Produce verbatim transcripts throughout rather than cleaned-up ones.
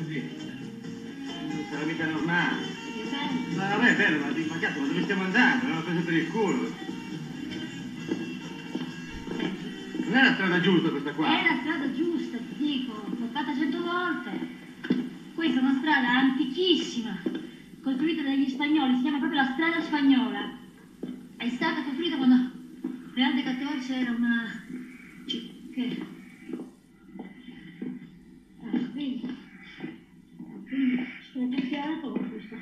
così. Non sarà mica normale. Ma vabbè, è bello, ma, ma cazzo, ma dove stiamo andando? L'hanno preso per il culo. Non è la strada giusta questa qua. È la strada giusta, ti dico. L'ho fatta cento volte. Questa è una strada antichissima, costruita dagli spagnoli, si chiama proprio la strada spagnola. È stata costruita quando Real de quattordici era una... che... Ah, quindi... quindi sono picchiato con questa...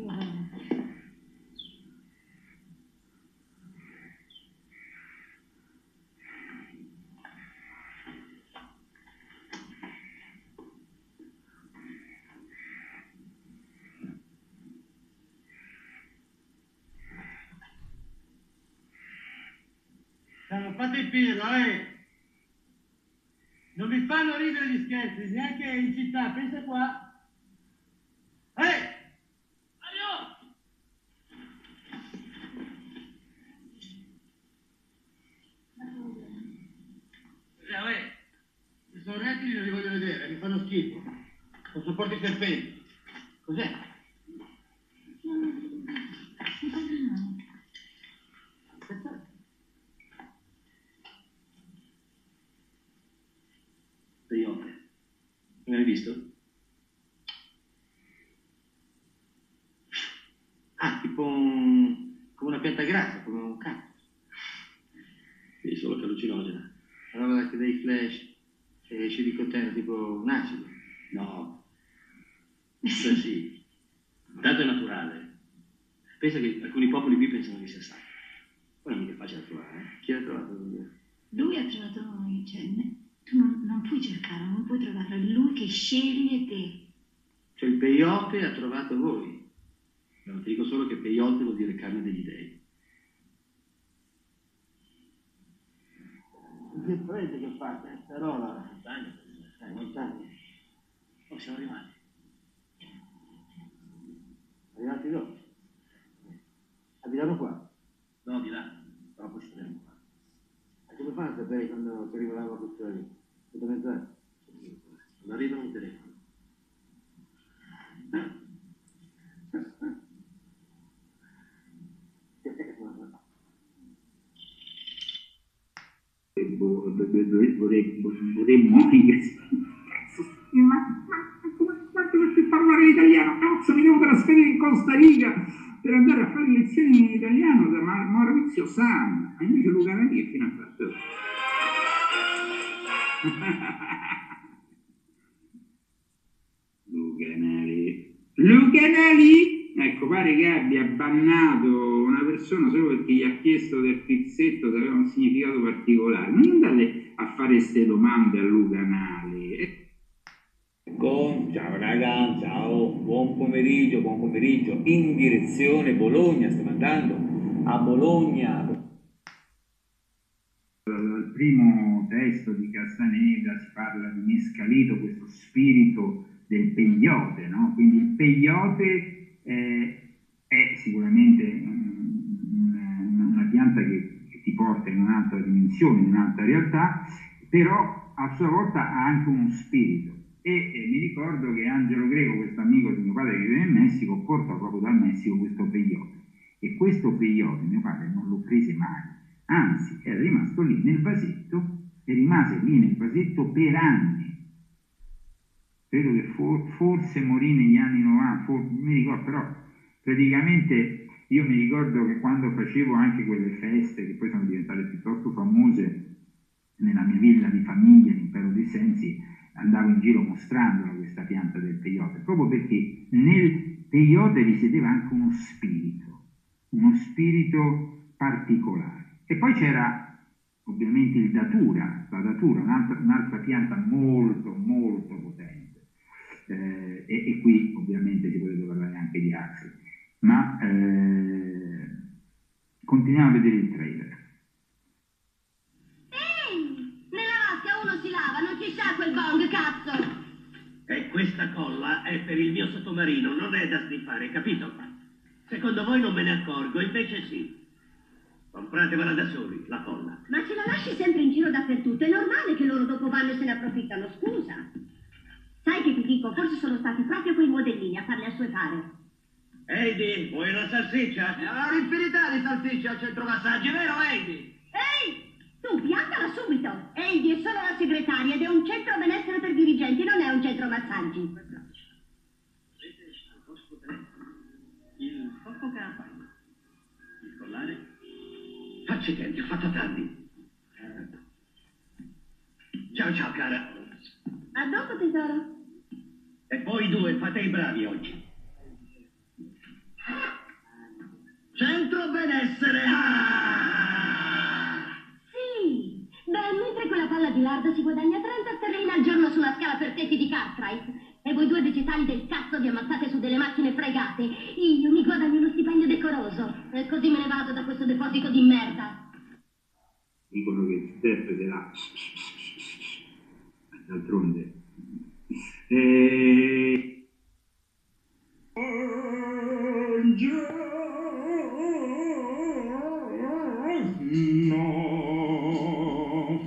Non fate il piro, eh! Non vi fanno ridere gli scherzi, neanche in città, pensa qua! Eh! Aio! Eh, se sono rettili non li voglio vedere, mi fanno schifo. Non sopporto i serpenti. Cos'è? Peyote. Non l'hai visto? Ah, tipo un... come una pianta grassa, come un cactus. Sì, solo che allucinogena. Allora che dei flash e ci dicotteno tipo un acido. No. Cioè sì. Tanto è naturale. Pensa che alcuni popoli qui pensano che sia sacro. Poi non è mica facile da trovare, eh? Chi l'ha trovato? Lui ha trovato noi, cioè, tu non, non puoi cercarlo, non puoi trovarlo, è lui che sceglie te. Cioè il peyote ha trovato voi. No, ti dico solo che peyote vuol dire carne degli dei. Che freddo che fa questa roba? Montagna, eh, montagna. Oh, siamo arrivati. Arrivati dove? Abitano qua? No, di là. Però poi staremo qua. E come fanno a sapere quando si arrivava a questo lì? Cosa mezz'ora? Non arrivano un telefono. vorremmo morire. Ma quanto per parlare italiano? Cazzo, mi devo trasferire in Costa Rica per andare a fare lezioni in italiano da Maurizio San. E invece Luca Nani che fine ha fatto? Luca Nani. Luca Nani? Ecco, pare che abbia bannato una persona solo perché gli ha chiesto del pizzetto che aveva un significato particolare. Non andate a fare queste domande a Luca Nali. Con, ciao raga, ciao, buon pomeriggio, buon pomeriggio, in direzione Bologna, stiamo andando a Bologna. Dal primo testo di Castaneda si parla di mescalito, questo spirito del peyote, no? Quindi il peyote Eh, è sicuramente una, una pianta che, che ti porta in un'altra dimensione, in un'altra realtà, però a sua volta ha anche uno spirito. E, e mi ricordo che Angelo Greco, questo amico di mio padre che vive in Messico, porta proprio dal Messico questo peyote. E questo peyote mio padre non lo prese mai, anzi era rimasto lì nel vasetto e rimase lì nel vasetto per anni. Credo che for, forse morì negli anni novanta, for, mi ricordo, però praticamente io mi ricordo che quando facevo anche quelle feste che poi sono diventate piuttosto famose nella mia villa di famiglia, l'Impero dei Sensi, andavo in giro mostrandola questa pianta del peyote, proprio perché nel peyote risiedeva anche uno spirito, uno spirito particolare. E poi c'era ovviamente il datura, la datura, un'altra, un'altra pianta molto molto potente. Eh, e, e qui ovviamente si potrebbe parlare anche di axi, ma eh, continuiamo a vedere il trailer. Ehi, nella vasca uno si lava, non ci sta quel bong, cazzo! E questa colla è per il mio sottomarino, non è da sniffare, capito? Secondo voi non me ne accorgo, invece sì. Compratevela da soli, la colla. Ma ce la lasci sempre in giro dappertutto, è normale che loro dopo vanno e se ne approfittano, scusa. Sai che ti dico, forse sono stati proprio quei modellini a farle a sue pare. Heidi, vuoi una salsiccia? È una infinità di salsicce al centro massaggi, vero Heidi? Ehi! Tu piantala subito! Heidi è solo la segretaria ed è un centro benessere per dirigenti, non è un centro massaggi. Vedete al vostro telefono il fuoco campagna, il collare. Facci tempi, ho fatto tardi. Ciao ciao cara. A dopo, tesoro. E voi due fate i bravi oggi. Centro benessere. Ah! Sì! Beh, mentre quella palla di lardo si guadagna trenta sterline al giorno su una scala per tetti di Cartwright e voi due vegetali del cazzo vi ammazzate su delle macchine fregate, io mi guadagno uno stipendio decoroso e così me ne vado da questo deposito di merda. Dicono che il interpreterà. D'altronde. E... No.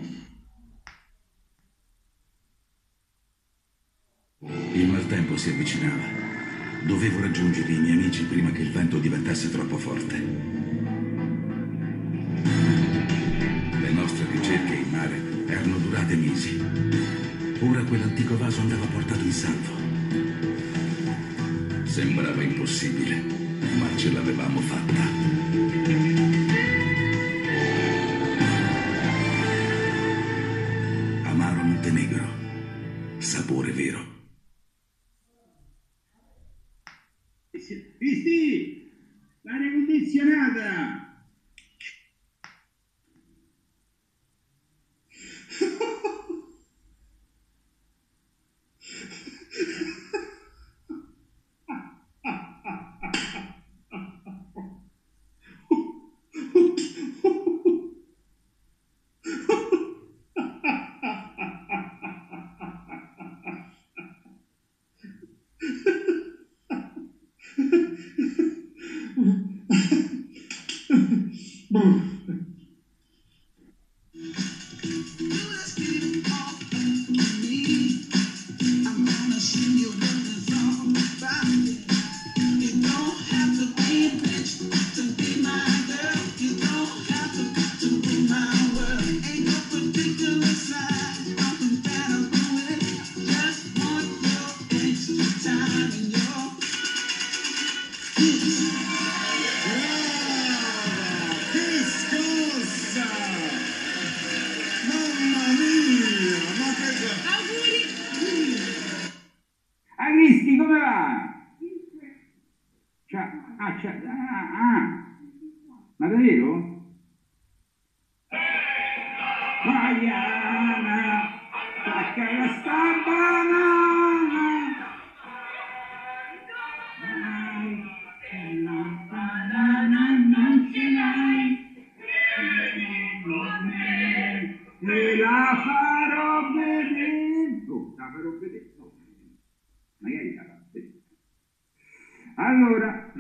Il maltempo si avvicinava. Dovevo raggiungere i miei amici prima che il vento diventasse troppo forte. Le nostre ricerche in mare erano durate mesi. Ora quell'antico vaso andava portato in salvo. Sembrava impossibile, ma ce l'avevamo fatta. Amaro Montenegro, sapore vero. Cristi, l'aria condizionata! Ah, Cristi, come va? Cioè, ah, cioè, ah, ah. Ma davvero? Mariana, tacca la sta banana. Dai, la banana non ce l'hai. E la farò vedere. Oh, la farò vedere. No. Magari la farò vedere. Allora,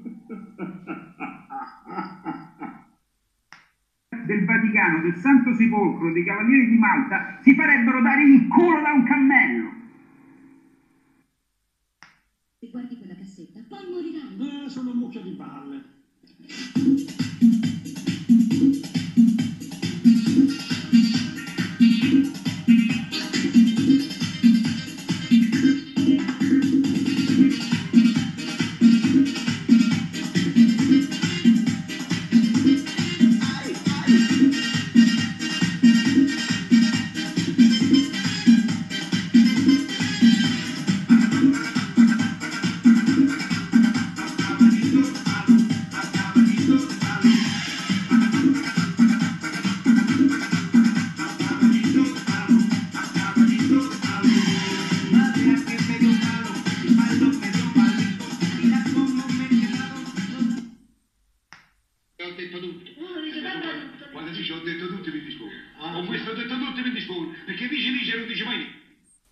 del Vaticano, del Santo Sepolcro. folklore dei Cavalieri di Malta si farebbero dare il culo da un cammello. Se guardi quella cassetta, poi morirai. Eh, sono un mucchio di balle. Ho detto tutto. Uno dice sempre tutto. Quando dice ho detto tutto mi dispone. Con questo ho detto tutto mi dispone. Perché dice dice non dice mai niente.